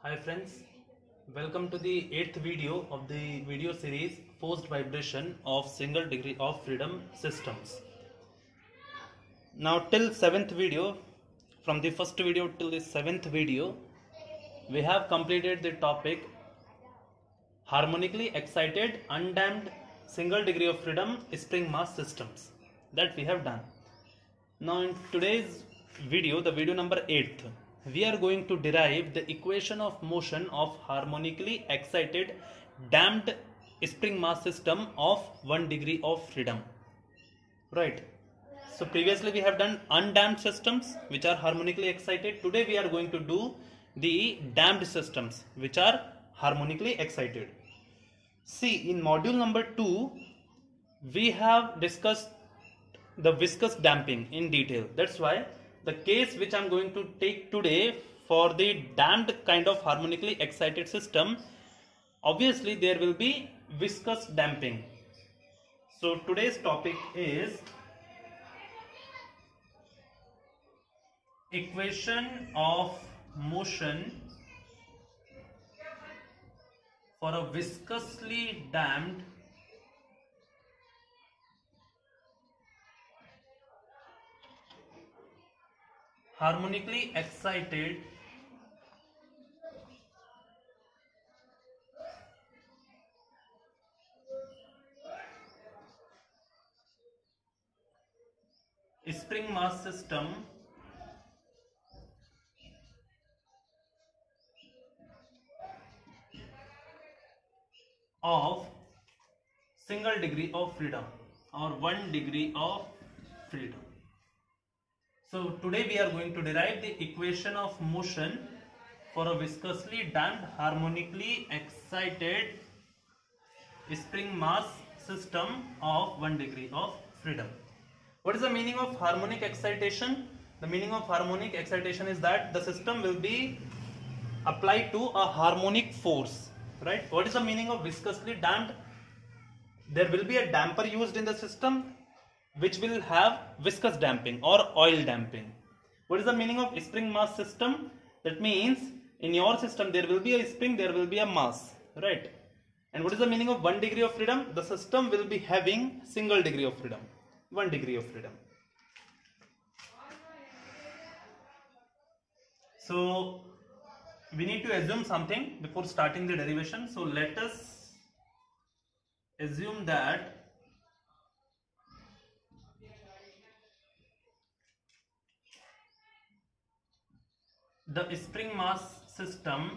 Hi friends, welcome to the 8th video of the video series Forced Vibration of Single Degree of Freedom Systems. Now till 7th video, from the first video till the 7th video, we have completed the topic harmonically excited undamped single degree of freedom spring mass systems. That we have done. Now in today's video, the video number 8th, we are going to derive the equation of motion of harmonically excited damped spring mass system of 1 degree of freedom. Right. So previously we have done undamped systems which are harmonically excited. Today we are going to do the damped systems which are harmonically excited. See, in module number 2 we have discussed the viscous damping in detail. That's why the case which I am going to take today for the damped kind of harmonically excited system, obviously there will be viscous damping. So today's topic is equation of motion for a viscously damped harmonically excited spring mass system of single degree of freedom or 1 degree of freedom. So today we are going to derive the equation of motion for a viscously damped harmonically excited spring mass system of 1 degree of freedom. What is the meaning of harmonic excitation? The meaning of harmonic excitation is that the system will be applied to a harmonic force, right? What is the meaning of viscously damped? There will be a damper used in the system which will have viscous damping or oil damping. What is the meaning of spring mass system? That means in your system there will be a spring, there will be a mass, right? And what is the meaning of 1 degree of freedom? The system will be having single degree of freedom, 1 degree of freedom. So we need to assume something before starting the derivation. So let us assume that the spring mass system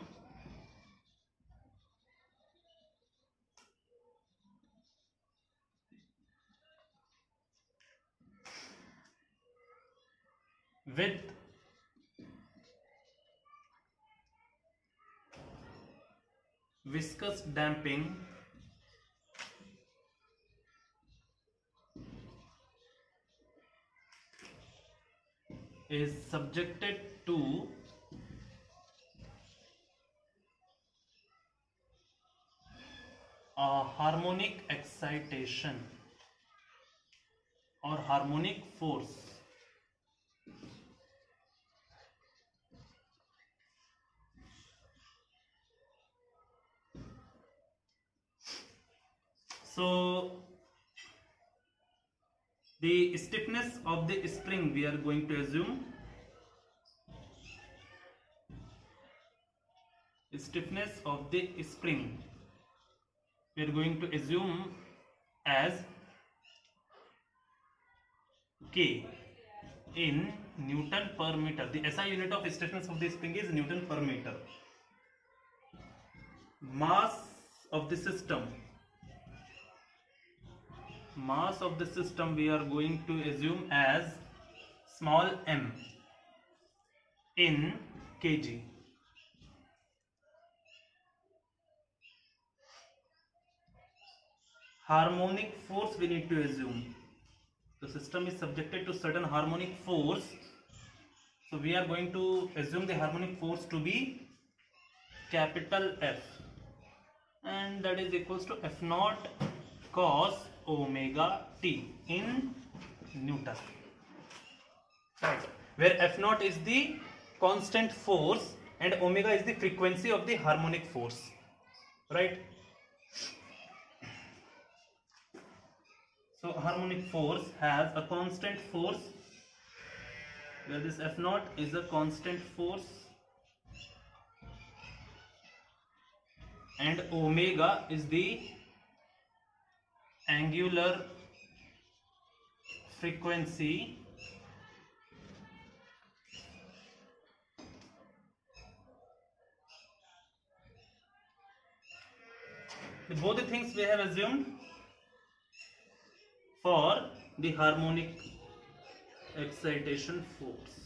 with viscous damping is subjected to a harmonic excitation or harmonic force so the stiffness of the spring we are going to assume stiffness of the spring we are going to assume as K in Newton per meter. The SI unit of stiffness of the spring is Newton per meter. Mass of the system we are going to assume as small m in kg. Harmonic force we need to assume. The system is subjected to certain harmonic force. So we are going to assume the harmonic force to be capital F, and that is equals to F naught cos omega t in Newton, right? Where F naught is the constant force and omega is the frequency of the harmonic force, right? So harmonic force has a constant force, where this F naught is a constant force and omega is the angular frequency both the things we have assumed for the harmonic excitation force.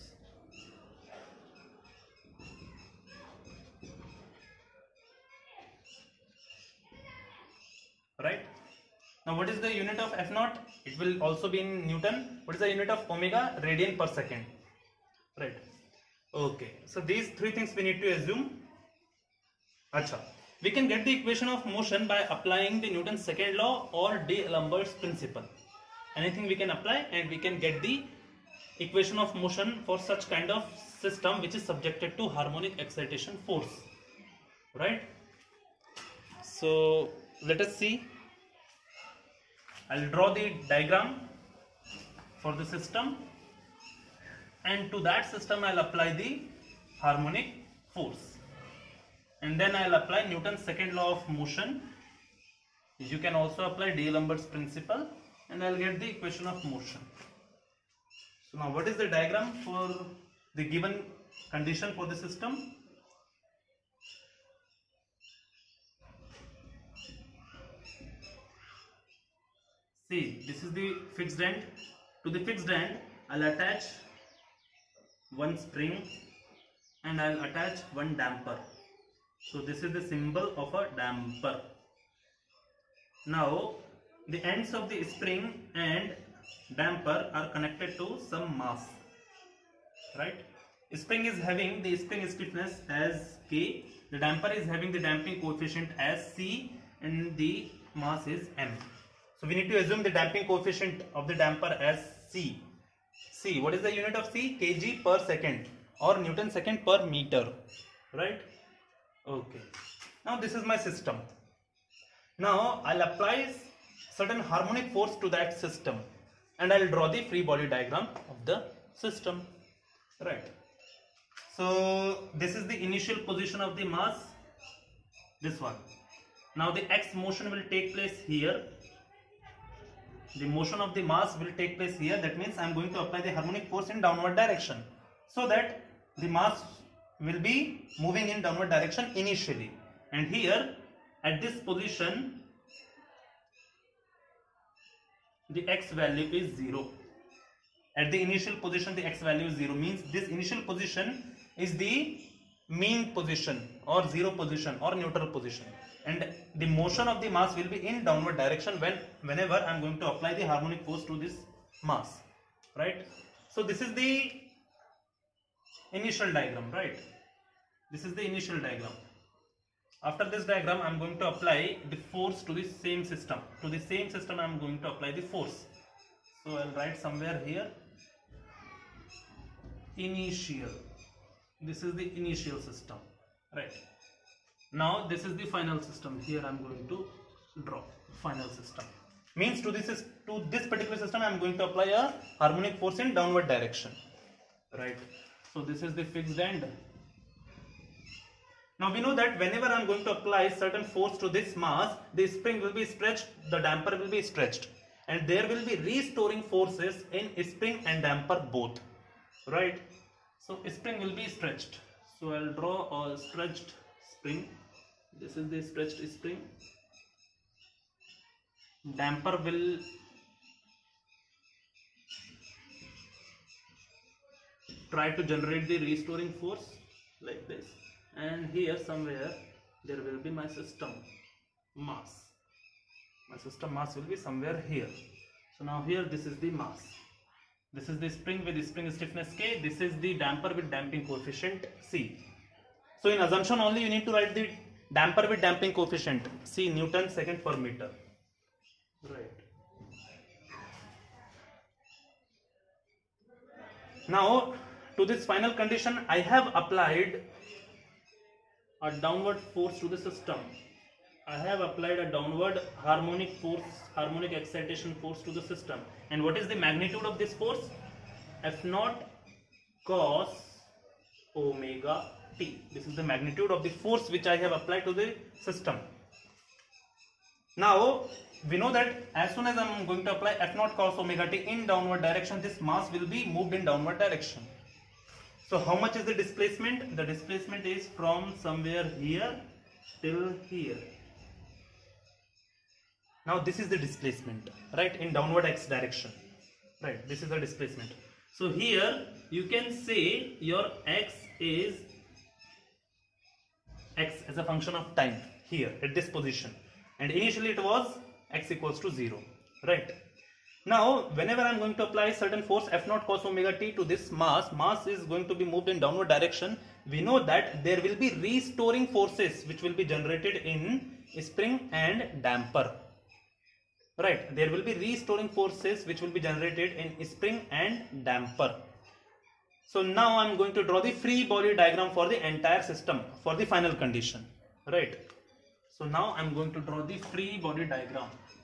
Right? Now what is the unit of F naught? It will also be in Newton. What is the unit of omega? Radian per second. Right. Okay. So these three things we need to assume. Acha. We can get the equation of motion by applying the Newton's second law or D'Alembert's principle. Anything we can apply and we can get the equation of motion for such kind of system which is subjected to harmonic excitation force. Right? So let us see. I'll draw the diagram for the system, and to that system I'll apply the harmonic force, and then I'll apply Newton's second law of motion. You can also apply D'Alembert's principle, and I'll get the equation of motion. So now what is the diagram for the given condition for the system? See, this is the fixed end. To the fixed end, I'll attach one spring and I'll attach one damper. So this is the symbol of a damper. Now, the ends of the spring and damper are connected to some mass. Right? Spring is having the spring stiffness as K. The damper is having the damping coefficient as C, and the mass is M. So we need to assume the damping coefficient of the damper as C. C, what is the unit of C? kg per second or Newton second per meter. Right? Okay. Now this is my system. Now I'll apply certain harmonic force to that system, and I'll draw the free body diagram of the system. Right. So this is the initial position of the mass, this one. Now the X motion will take place here. The motion of the mass will take place here. That means I am going to apply the harmonic force in downward direction, so that the mass will be moving in downward direction initially. And here at this position the X value is 0. At the initial position the X value is 0, means this initial position is the mean position or zero position or neutral position, and the motion of the mass will be in downward direction whenever I am going to apply the harmonic force to this mass. Right? So this is the initial diagram. Right? This is the initial diagram. After this diagram I am going to apply the force to the same system. To the same system I am going to apply the force. So I will write somewhere here initial. This is the initial system. Right? Now this is the final system. Here I am going to draw final system. Means to this particular system I am going to apply a harmonic force in downward direction. Right? So this is the fixed end. Now we know that whenever I am going to apply certain force to this mass, the spring will be stretched, the damper will be stretched, and there will be restoring forces in spring and damper both. Right? So spring will be stretched. So I will draw a stretched spring. This is the stretched spring. Damper will try to generate the restoring force like this, and here somewhere there will be my system mass. My system mass will be somewhere here. So now here this is the mass. This is the spring with the spring stiffness K. This is the damper with damping coefficient C. So in assumption only you need to write the damper with damping coefficient C, Newton second per meter. Right. Now to this final condition I have applied a downward force to the system. I have applied a downward harmonic excitation force to the system. And what is the magnitude of this force? F naught cos omega t. This is the magnitude of the force which I have applied to the system. Now we know that as soon as I am going to apply F naught cos omega t in downward direction, this mass will be moved in downward direction. So how much is the displacement? The displacement is from somewhere here till here. Now this is the displacement, right, in downward x direction. Right, this is the displacement. So here you can say your x is x as a function of time here at this position, and initially it was x equals to 0, right? Now whenever I am going to apply certain force F naught cos omega t to this mass is going to be moved in downward direction. We know that there will be restoring forces which will be generated in spring and damper. Right, there will be restoring forces which will be generated in spring and damper. So now I am going to draw the free body diagram for the entire system for the final condition. Right, so now I am going to draw the free body diagram.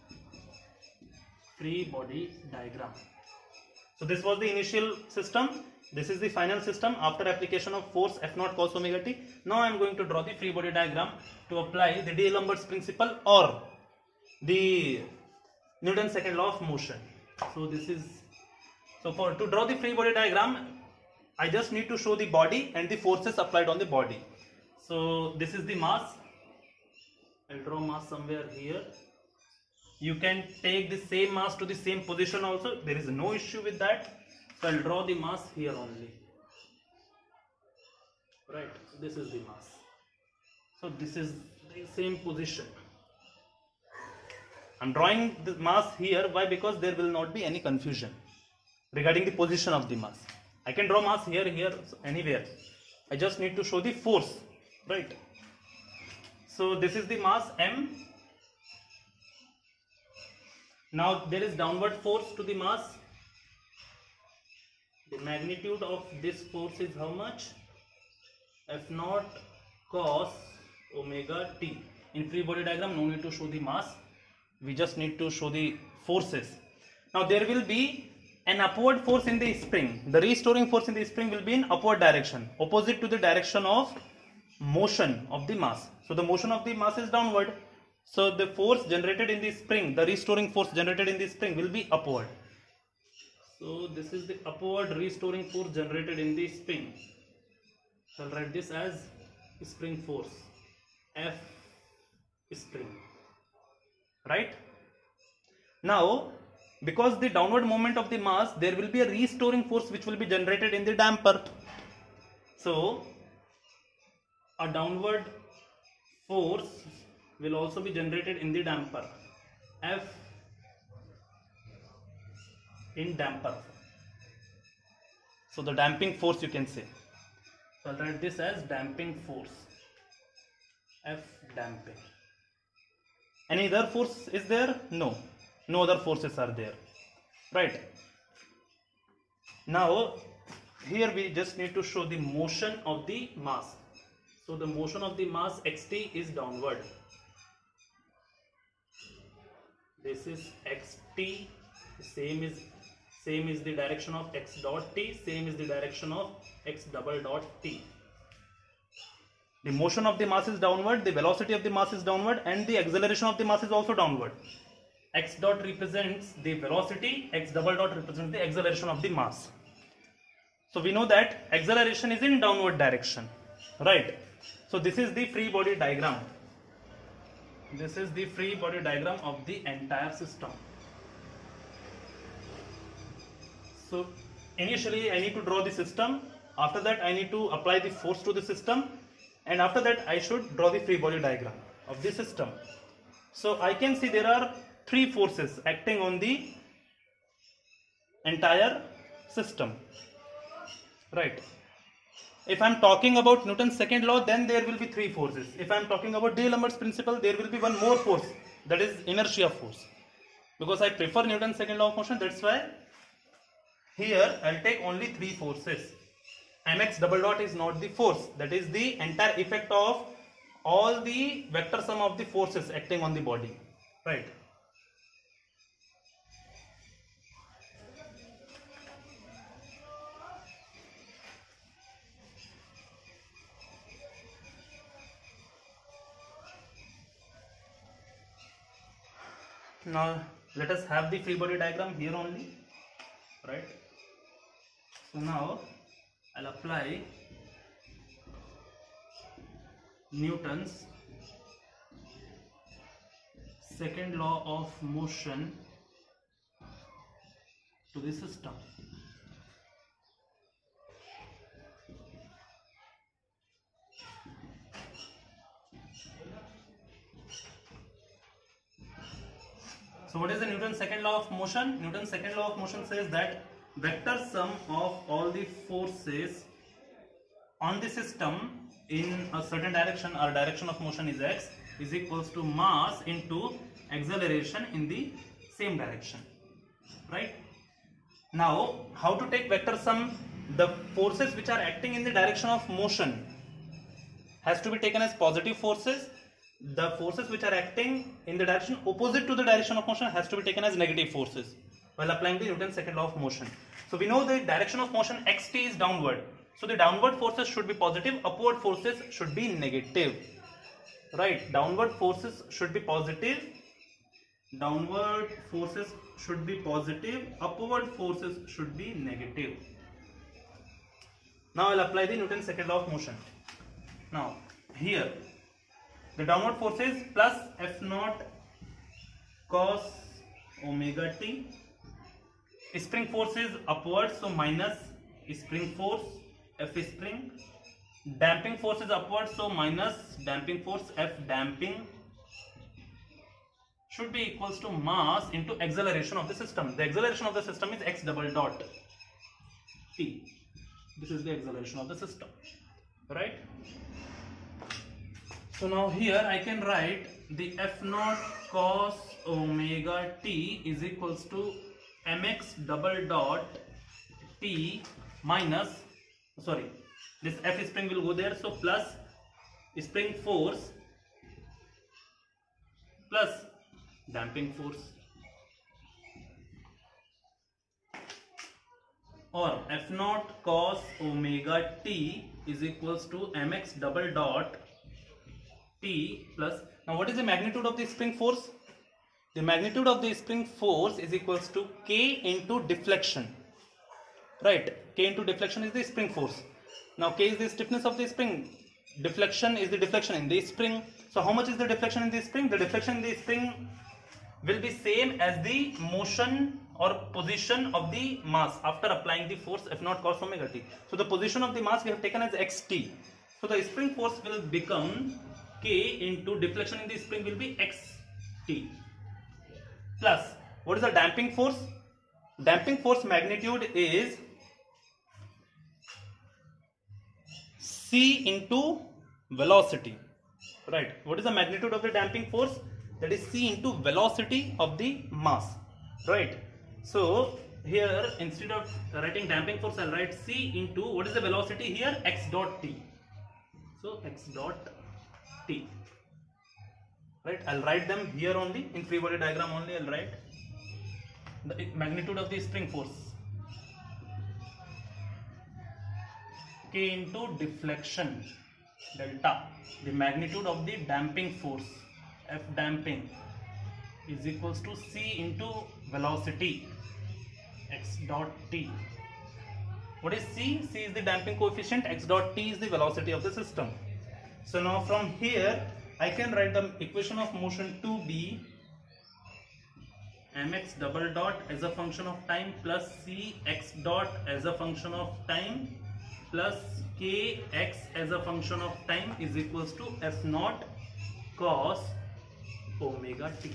Free body diagram. So this was the initial system. This is the final system after application of force F naught cos omega t. Now I am going to draw the free body diagram to apply the D'Alembert's principle or the Newton's second law of motion. So this is, so to draw the free body diagram, I just need to show the body and the forces applied on the body. So this is the mass. I'll draw mass somewhere here. You can take the same mass to the same position also. There is no issue with that. So I'll draw the mass here only. Right. So this is the mass. So this is the same position. I'm drawing the mass here. Why? Because there will not be any confusion regarding the position of the mass. I can draw mass here, anywhere. I just need to show the force, right? So this is the mass M. Now there is downward force to the mass. The magnitude of this force is how much? F naught cos omega t. In free body diagram, no need to show the mass. We just need to show the forces. Now there will be an upward force in the spring. The restoring force in the spring will be in upward direction, opposite to the direction of motion of the mass. So the motion of the mass is downward. So the force generated in the spring, the restoring force generated in the spring will be upward. So this is the upward restoring force generated in the spring. So I'll write this as spring force, F spring. Right? Now, because the downward movement of the mass, there will be a restoring force which will be generated in the damper. So, a downward force will also be generated in the damper. F in damper. So, the damping force you can say. So, I'll write this as damping force. F damping. Any other force is there? No. No other forces are there. Right. Now, here we just need to show the motion of the mass. So, the motion of the mass xt is downward. This is xt. Same is the direction of x dot t. Same is the direction of x double dot t. The motion of the mass is downward, the velocity of the mass is downward, and the acceleration of the mass is also downward. X dot represents the velocity, x double dot represents the acceleration of the mass. So we know that acceleration is in downward direction, right? So this is the free body diagram. This is the free body diagram of the entire system. So initially I need to draw the system. After that I need to apply the force to the system. And after that I should draw the free body diagram of the system. So I can see there are three forces acting on the entire system. Right. If I am talking about Newton's second law, then there will be three forces. If I am talking about D'Alembert's principle, there will be one more force, that is inertia force. Because I prefer Newton's second law of motion, that's why here I will take only three forces. Mx double dot is not the force, that is the entire effect of all the vector sum of the forces acting on the body, right? Now let us have the free body diagram here only, right? So now I'll apply Newton's second law of motion to the system. So what is the Newton's second law of motion? Newton's second law of motion says that vector sum of all the forces on the system in a certain direction, or direction of motion is x, is equals to mass into acceleration in the same direction, right? Now how to take vector sum? The forces which are acting in the direction of motion has to be taken as positive forces. The forces which are acting in the direction opposite to the direction of motion has to be taken as negative forces while applying the Newton's second law of motion. So we know the direction of motion xt is downward. So the downward forces should be positive, upward forces should be negative, right? Downward forces should be positive, downward forces should be positive, upward forces should be negative. Now I'll apply the Newton's second law of motion. Now here the downward force is plus f naught cos omega t. Spring force is upward, so minus spring force F spring. Damping force is upward, so minus damping force F damping should be equals to mass into acceleration of the system. The acceleration of the system is x double dot t. This is the acceleration of the system, right? So now here I can write the f naught cos omega t is equals to mx double dot t minus, sorry, this F spring will go there, so plus spring force plus damping force, or F naught cos omega t is equals to mx double dot t plus, now what is the magnitude of the spring force? The magnitude of the spring force is equals to k into deflection, right? K into deflection is the spring force. Now k is the stiffness of the spring, deflection is the deflection in the spring. So how much is the deflection in the spring? The deflection in the spring will be same as the motion or position of the mass after applying the force F naught cos omega t. So the position of the mass we have taken as xt. So the spring force will become k into deflection in the spring will be xt plus, what is the damping force? Damping force magnitude is c into velocity, right? What is the magnitude of the damping force? That is c into velocity of the mass, right? So here instead of writing damping force, I'll write c into, what is the velocity here? X dot t. So x dot t, right? I'll write them here only in free body diagram only. I'll write the magnitude of the spring force, k into deflection delta. The magnitude of the damping force F damping is equals to c into velocity x dot t. What is c? C is the damping coefficient, x dot t is the velocity of the system. So now from here I can write the equation of motion to be mx double dot as a function of time plus c x dot as a function of time plus kx as a function of time is equals to f naught cos omega t.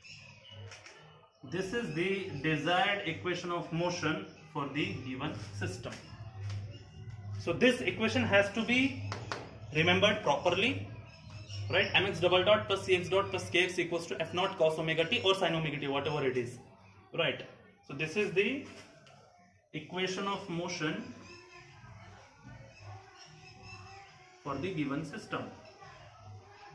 This is the desired equation of motion for the given system. So this equation has to be remembered properly, right? Mx double dot plus cx dot plus kx equals to f naught cos omega t or sin omega t, whatever it is, right? So this is the equation of motion for the given system.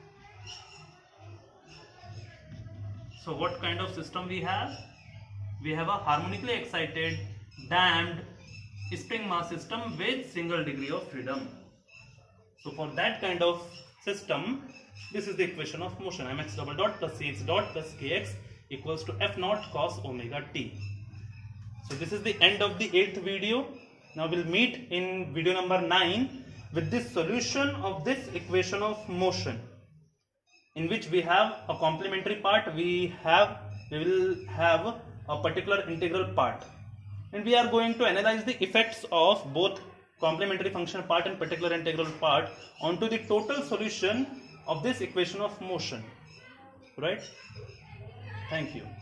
So what kind of system we have? We have a harmonically excited damped spring mass system with single degree of freedom. So for that kind of system, this is the equation of motion. mx double dot plus cx dot plus kx equals to f naught cos omega t. So this is the end of the 8th video. Now we'll meet in video number 9 with this solution of this equation of motion, in which we have a complementary part, we will have a particular integral part, and we are going to analyze the effects of both complementary function part and particular integral part onto the total solution of this equation of motion, right? Thank you.